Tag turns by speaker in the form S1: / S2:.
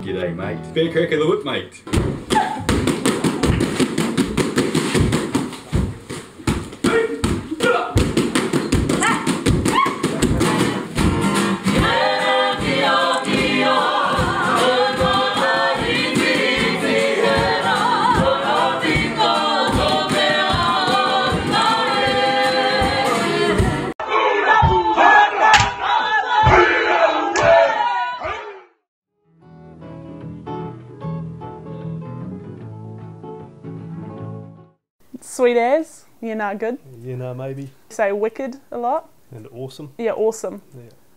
S1: G'day, mate. Fair crack of the whip, mate.
S2: Sweet as? Yeah, not good.
S3: Yeah, no, maybe.
S2: Say wicked a lot?
S3: And awesome.
S2: Yeah, awesome.
S3: Yeah.